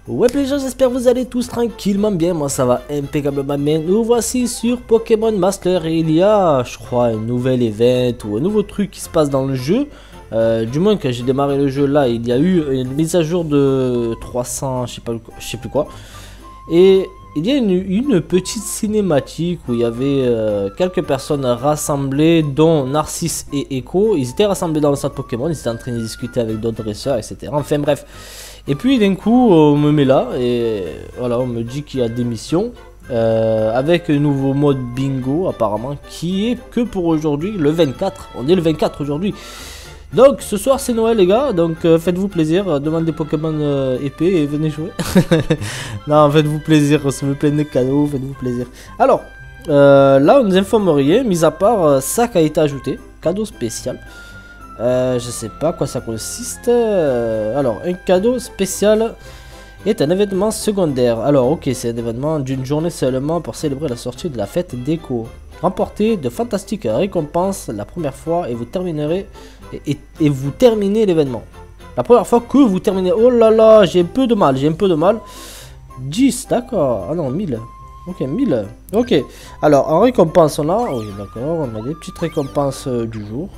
Ouais les gens, j'espère que vous allez tous tranquillement bien, moi ça va impeccablement bien. Nous voici sur Pokémon Master et il y a, je crois, un nouvel event ou un nouveau truc qui se passe dans le jeu. Du moins que j'ai démarré le jeu là, il y a eu une mise à jour de 300, je sais plus quoi. Et il y a une petite cinématique où il y avait quelques personnes rassemblées, dont Narcisse et Echo. Ils étaient rassemblés dans le centre Pokémon, ils étaient en train de discuter avec d'autres dresseurs, etc. Enfin bref. Et puis d'un coup, on me met là et voilà, on me dit qu'il y a des missions avec un nouveau mode bingo apparemment qui est que pour aujourd'hui, le 24. On est le 24 aujourd'hui. Donc ce soir c'est Noël les gars, donc faites-vous plaisir, demandez Pokémon épée et venez jouer. Non, faites-vous plaisir, recevez plein de cadeaux, faites-vous plaisir. Alors, là on nous informe rien, mis à part sac a été ajouté, cadeau spécial. Je sais pas quoi ça consiste. Alors, un cadeau spécial est un événement secondaire. Alors, ok, c'est un événement d'une journée seulement pour célébrer la sortie de la fête d'Echo. Remportez de fantastiques récompenses la première fois et vous terminerez et vous terminez l'événement. La première fois que vous terminez. Oh là là, j'ai un peu de mal, 10, d'accord. Ah non, 1000. Ok, 1000. Ok. Alors, en récompense, on a. Oui, d'accord, on a des petites récompenses du jour.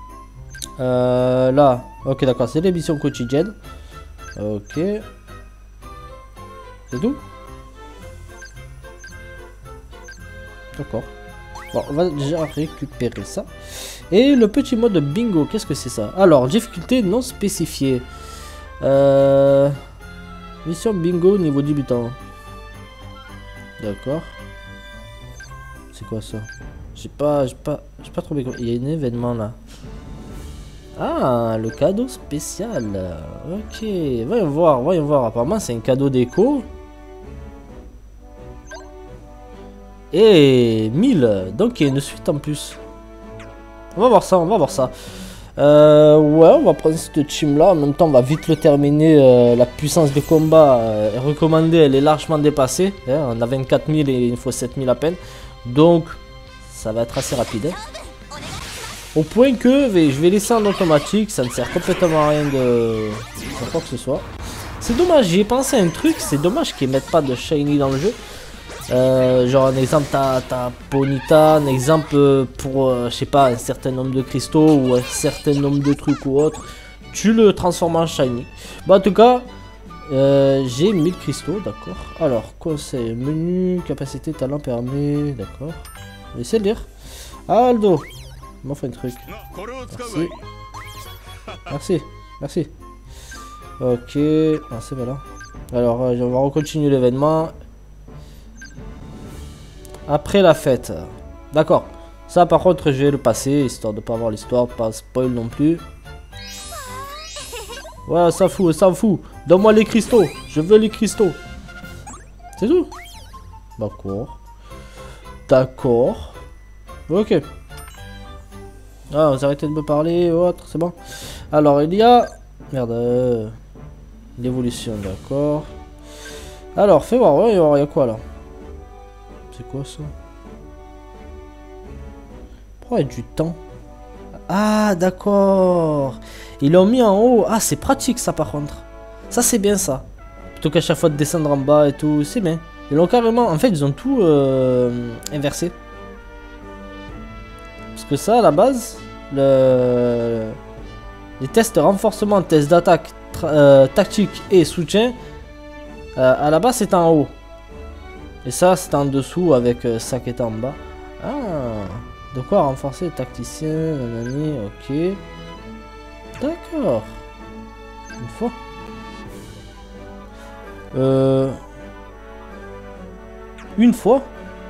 Là, ok, d'accord, c'est l'émission quotidienne. Ok. C'est tout? D'accord. Bon, on va déjà récupérer ça. Et le petit mode bingo, qu'est-ce que c'est ça? Alors, difficulté non spécifiée. Mission bingo niveau débutant. D'accord. C'est quoi ça? J'ai pas trop bien. Il y a un événement là. Ah, le cadeau spécial. Ok, voyons voir. Apparemment, c'est un cadeau d'écho. Et 1000. Donc, il y a une suite en plus. On va voir ça, ouais, on va prendre cette team là. En même temps, on va vite le terminer. La puissance de combat est recommandée, elle est largement dépassée. Hein, on a 24 000 et il faut 7 000 à peine. Donc, ça va être assez rapide. Hein. Au point que je vais laisser en automatique, ça ne sert complètement à rien de quoi que ce soit. C'est dommage, j'y ai pensé à un truc, c'est dommage qu'ils mettent pas de shiny dans le jeu. Genre un exemple, t'as Ponyta, un exemple pour, je sais pas, un certain nombre de cristaux ou un certain nombre de trucs ou autre. Tu le transformes en shiny. Bon, en tout cas, j'ai 1000 cristaux, d'accord. Alors, conseil, menu, capacité, talent, permet, d'accord. On va essayer de lire. Aldo. On fait un truc. Merci. Ok. Ah, c'est voilà. Alors, on va recontinuer l'événement. Après la fête. D'accord. Ça, par contre, je vais le passer, histoire de pas avoir l'histoire, pas spoil non plus. Ouais, ça fout. Donne-moi les cristaux. Je veux les cristaux. C'est tout. D'accord. Ok. Ah, vous arrêtez de me parler ou autre, c'est bon. Alors, il y a... Merde. L'évolution, d'accord. Alors, fais voir, ouais, il y a quoi là? C'est quoi ça? Pourquoi il y a du temps? Ah, d'accord. Ils l'ont mis en haut. Ah, c'est pratique ça par contre. Ça, c'est bien ça. Plutôt qu'à chaque fois de descendre en bas et tout, c'est bien. Ils l'ont carrément... En fait, ils ont tout inversé. Parce que ça, à la base, les tests renforcement, tests d'attaque, tactique et soutien, à la base, c'est en haut. Et ça, c'est en dessous avec ça qui est en bas. Ah, de quoi renforcer le tacticien, nanani, ok. D'accord. Une fois. Une fois.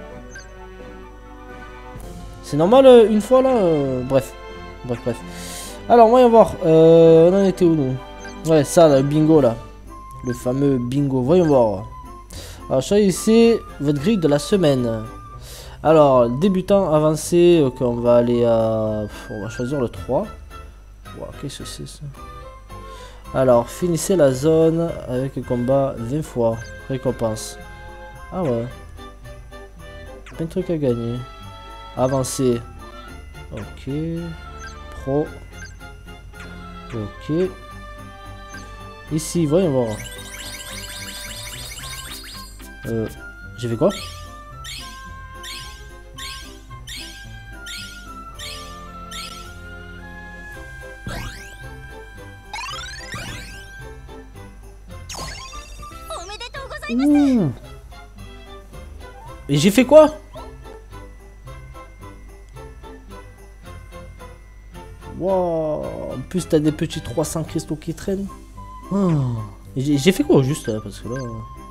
C'est normal une fois là bref. Alors voyons voir. On en était où nous? Ouais, ça, le bingo là. Le fameux bingo. Voyons voir. Alors choisissez votre grille de la semaine. Alors, débutant avancé. Ok, on va aller à... On va choisir le 3. Wow, qu'est-ce que c'est ça? Alors, finissez la zone avec le combat 20 fois. Récompense. Ah ouais. Plein de trucs à gagner. Avancer. Ok. Pro. Ok. Ici, voyons voir. J'ai fait quoi? Ouh. Et j'ai fait quoi? Wow. En plus t'as des petits 300 cristaux qui traînent. Oh. J'ai fait quoi juste là, parce que là...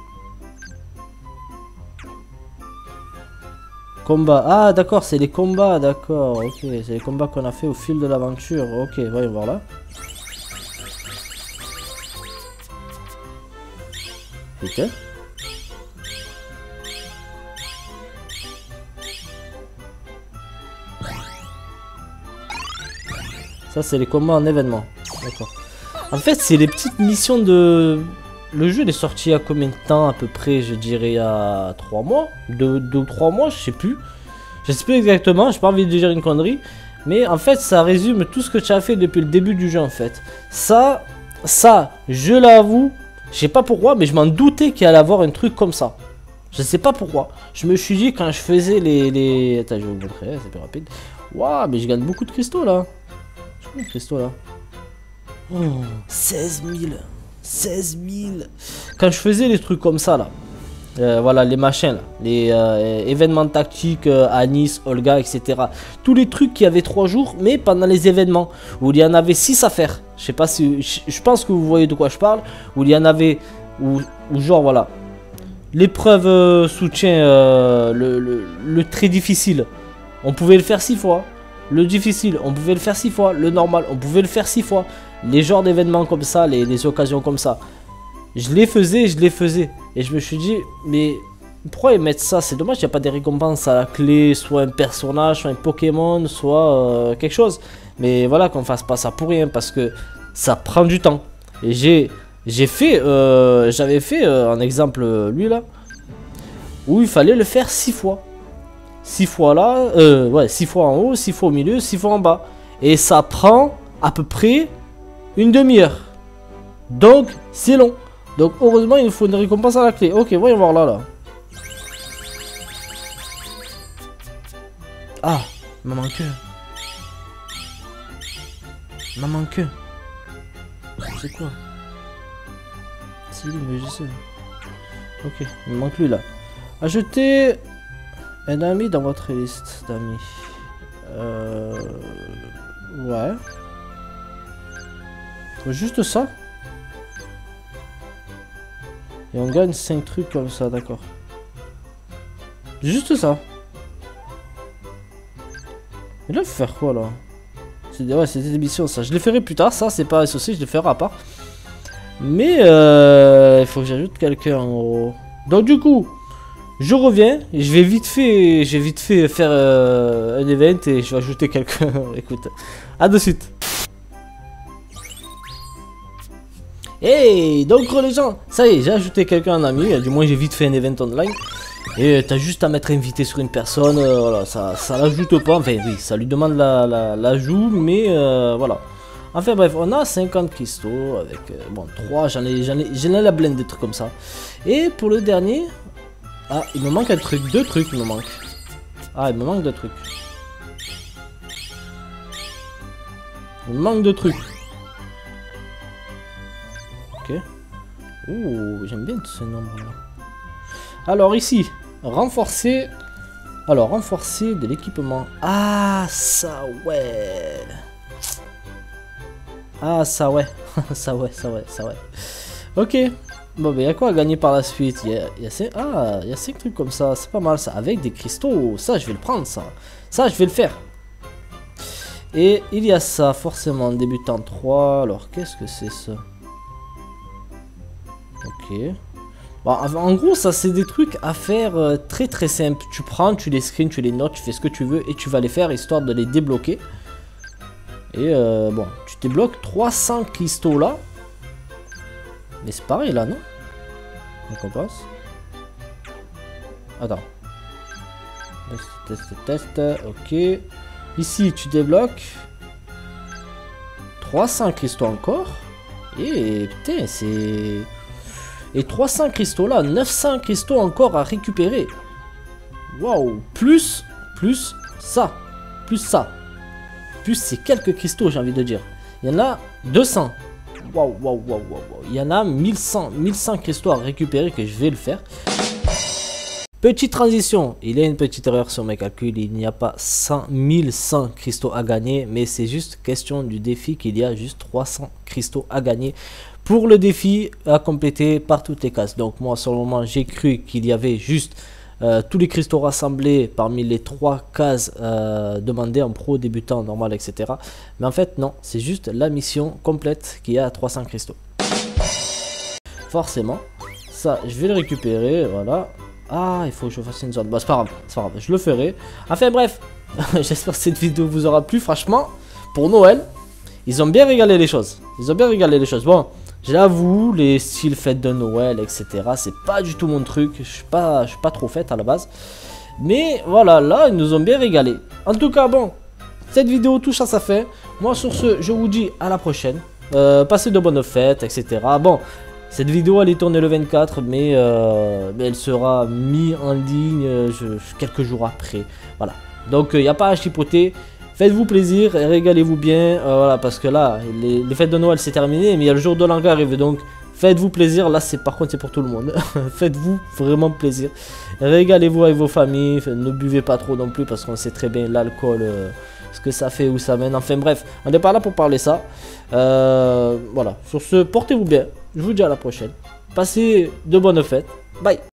Combat. Ah d'accord, c'est les combats, d'accord. Ok, c'est les combats qu'on a fait au fil de l'aventure. Ok, voyons voir là. Putain. Ça c'est les combats en événement. D'accord. En fait c'est les petites missions de... Le jeu il est sorti il y a combien de temps à peu près? Je dirais il y a 3 mois, 2 ou 3 mois, je sais plus. Je sais plus exactement, j'ai pas envie de dire une connerie. Mais en fait ça résume tout ce que tu as fait depuis le début du jeu en fait. Ça, je l'avoue, je sais pas pourquoi, mais je m'en doutais qu'il allait avoir un truc comme ça. Je sais pas pourquoi. Je me suis dit quand je faisais les... Attends, je vais vous montrer, c'est plus rapide. Waouh, mais je gagne beaucoup de cristaux là. Je gagne de cristaux là. Oh, 16 000. 16 000. Quand je faisais les trucs comme ça là, voilà les machins là, les événements tactiques à Nice, Olga, etc. Tous les trucs qui avaient 3 jours, mais pendant les événements où il y en avait 6 à faire. Je sais pas si, je pense que vous voyez de quoi je parle. Où il y en avait, où genre voilà, l'épreuve soutien, le très difficile, on pouvait le faire 6 fois. Le difficile, on pouvait le faire 6 fois. Le normal, on pouvait le faire 6 fois. Les genres d'événements comme ça, les occasions comme ça, je les faisais. Et je me suis dit, mais pourquoi ils mettent ça? C'est dommage, il n'y a pas des récompenses à la clé, soit un personnage, soit un Pokémon, soit quelque chose. Mais voilà, qu'on fasse pas ça pour rien, parce que ça prend du temps. Et j'avais fait un exemple, lui là, où il fallait le faire 6 fois. 6 fois là, ouais, 6 fois en haut, 6 fois au milieu, 6 fois en bas. Et ça prend à peu près une demi-heure. Donc, c'est long. Donc, heureusement, il nous faut une récompense à la clé. Ok, voyons voir là. Ah, il m'en manque un. Il m'en manque un. C'est quoi? C'est lui, mais je sais. Ok, il me manque lui là. Ajoutez un ami dans votre liste d'amis. Ouais. Juste ça. Et on gagne 5 trucs comme ça, d'accord. Juste ça. Et là, il faut faire quoi là? Ouais, c'est des missions ça. Je les ferai plus tard, ça c'est pas associé, je les ferai à part. Mais il faut que j'ajoute quelqu'un en gros. Donc du coup, je reviens, je vais vite fait faire un event et je vais ajouter quelqu'un. Écoute, à de suite. Hey, donc les gens, ça y est, j'ai ajouté quelqu'un en ami, du moins j'ai vite fait un event online. Et t'as juste à mettre invité sur une personne, voilà, ça l'ajoute pas, enfin oui, ça lui demande l'ajout, mais voilà. Enfin bref, on a 50 cristaux avec, bon, 3, j'en ai la blinde des trucs comme ça. Et pour le dernier, ah, il me manque un truc, 2 trucs il me manque. Ah, il me manque 2 trucs. Il me manque 2 trucs. Ok. Ouh, j'aime bien tous ces nombres là. Alors ici, renforcer. Alors, renforcer de l'équipement. Ah, ça ouais. Ah, ça ouais. ça ouais. Ok. Bon, ben, il y a quoi à gagner par la suite? Il y a 5 trucs comme ça. C'est pas mal ça. Avec des cristaux. Ça, je vais le prendre ça. Ça, je vais le faire. Et il y a ça, forcément. Débutant 3. Alors, qu'est-ce que c'est ça? Ok. Bon, en gros, ça, c'est des trucs à faire très très simples. Tu prends, tu les screens, tu les notes, tu fais ce que tu veux et tu vas les faire histoire de les débloquer. Et bon, tu débloques 300 cristaux là. Mais c'est pareil là, non? Donc on passe. Attends. Test. Ok. Ici, tu débloques 300 cristaux encore. Et putain, c'est... Et 300 cristaux là, 900 cristaux encore à récupérer. Waouh, plus ça, plus ça. Plus ces quelques cristaux, j'ai envie de dire. Il y en a 200. Waouh, waouh, waouh, waouh. Il y en a 1100 cristaux à récupérer que je vais le faire. Petite transition, il y a une petite erreur sur mes calculs, il n'y a pas 1100 cristaux à gagner, mais c'est juste question du défi qu'il y a juste 300 cristaux à gagner pour le défi à compléter par toutes les cases. Donc moi sur le moment j'ai cru qu'il y avait juste tous les cristaux rassemblés parmi les 3 cases demandées en pro, débutant, normal, etc. Mais en fait non, c'est juste la mission complète qui a 300 cristaux. Forcément, ça je vais le récupérer, voilà. Ah, il faut que je fasse une zone. Bon, c'est pas grave, je le ferai. Enfin bref, j'espère que cette vidéo vous aura plu. Franchement, pour Noël, ils ont bien régalé les choses. Bon, j'avoue, les styles fêtes de Noël, etc. C'est pas du tout mon truc. Je suis pas trop fête à la base. Mais voilà, là, ils nous ont bien régalé. En tout cas, bon, cette vidéo touche à sa fin. Moi, sur ce, je vous dis à la prochaine. Passez de bonnes fêtes, etc. Bon. Cette vidéo elle est tournée le 24 mais elle sera mise en ligne quelques jours après. Voilà. Donc il n'y a pas à chipoter. Faites-vous plaisir, régalez-vous bien. Voilà, parce que là, les fêtes de Noël c'est terminé, mais il y a le jour de l'an qui arrive. Donc faites-vous plaisir. Là par contre c'est pour tout le monde. Faites-vous vraiment plaisir. Régalez-vous avec vos familles. Ne buvez pas trop non plus parce qu'on sait très bien l'alcool. Ce que ça fait, où ça mène. Enfin bref, on n'est pas là pour parler ça. Voilà. Sur ce, portez-vous bien. Je vous dis à la prochaine. Passez de bonnes fêtes. Bye.